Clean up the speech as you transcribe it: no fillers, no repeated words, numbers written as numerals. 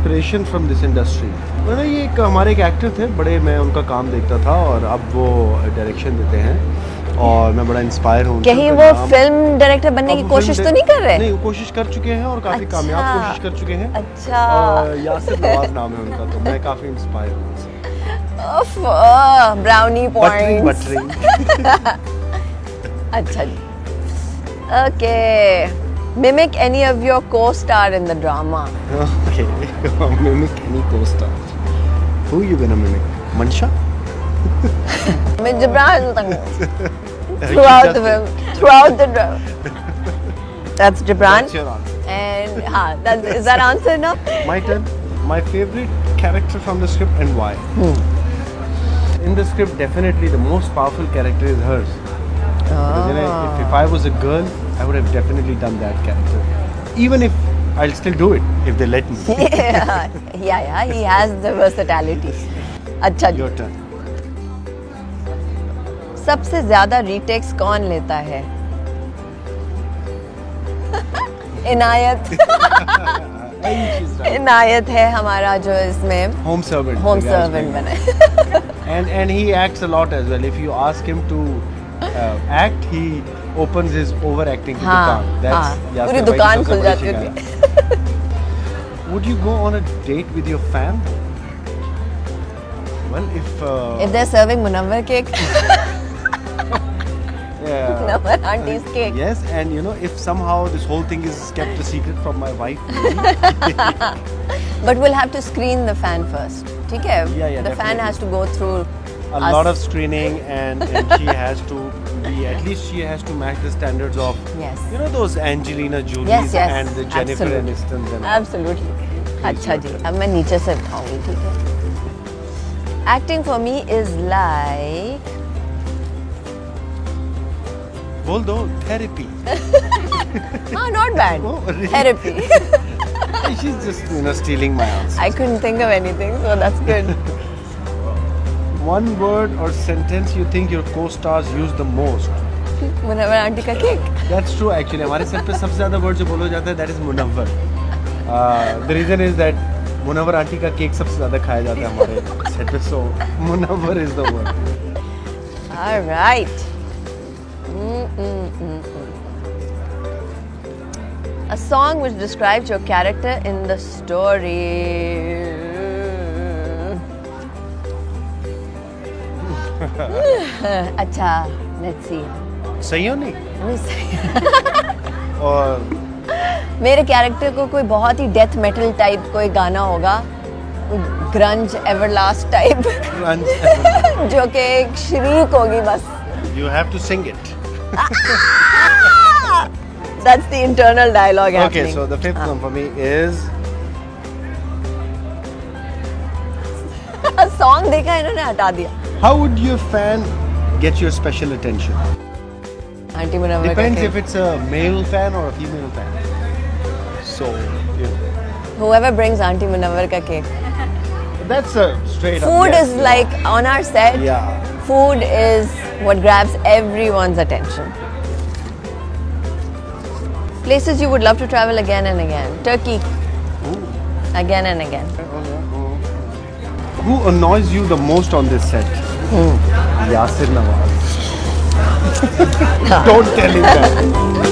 inspiration from this industry? मतलब ये एक हमारे एक एक्टर थे बड़े, मैं उनका काम देखता था और अब वो डायरेक्शन देते हैं और मैं बड़ा इंस्पायर हूँ। कहीं वो फिल्म डायरेक्टर बनने की कोशिश तो नहीं कर रहे? नहीं, कोशिश कर चुके हैं और काफी कामयाब कोशिश कर चुके हैं। अच्छा। यासिर नवाज नाम है उनका, तो मैं काफी इंस्पायर हूँ। Brownie points. बटरिंग। अच्छा जी। Okay. Mimic any of your co-star in the drama. Okay. Mimic any co-star. Who you gonna mimic? Mansha? With Jibran. Throughout the film. Throughout the drama. That's Jibran. That's your answer. And is that answer enough? My turn. My favorite character from the script and why? In the script, definitely the most powerful character is hers. If I was a girl, I would have definitely done that character. Even if I'll still do it if they let me. yeah, he has the versatility. अच्छा जी. Your turn. सबसे ज़्यादा retakes कौन लेता है? इनायत. इनायत है हमारा जो इसमें home servant बने. and he acts a lot as well. If you ask him to act, he opens his overacting to दुकान. पूरी दुकान खुल जाती है. Would you go on a date with your fam? Well, if they're serving Munawwar cake. Munawwar auntie's cake. Yes, and you know, if somehow this whole thing is kept a secret from my wife. But we'll have to screen the fan first. ठीक है? The fan has to go through a lot of screening and she has to be, at least she has to match the standards of, you know, those Angelina Jolies and the Jennifer Anistons and absolutely. अच्छा जी, अब मैं नीचे से उठाऊंगी, ठीक है? Acting for me is like बोल दो, therapy. Not bad. Oh, really? Therapy. She's just, you know, stealing my answer. I couldn't think of anything, so that's good. One word or sentence you think your co-stars use the most? Munawwar auntie का cake. That's true actually. हमारे set पे सबसे ज़्यादा word जो बोला जाता है that is Munawwar. The reason is that Munawwar auntie का cake सबसे ज़्यादा खाया जाता है हमारे set पे, so Munawwar is the word. All right. A song which describes your character in the story. अच्छा, let's see. सही हो नहीं? नहीं सही. और मेरे कैरेक्टर को कोई बहुत ही डेथ मेटल टाइप कोई गाना होगा, ग्रंज एवरलास्ट टाइप, जो कि एक शरीक होगी बस. You have to sing it. That's the internal dialogue happening. Okay, so the fifth one for me is. Song देखा इन्होंने हटा दिया. How would your fan get your special attention? Auntie Munawwar. Depends if it's a male fan or a female fan. So, you know. Whoever brings Auntie Munawwar ka cake. That's a straight up. Food is like on our set. Yeah. Food is what grabs everyone's attention. Places you would love to travel again and again. Turkey. Ooh. Again and again. Who annoys you the most on this set? Yasir Nawaz. Don't tell him that.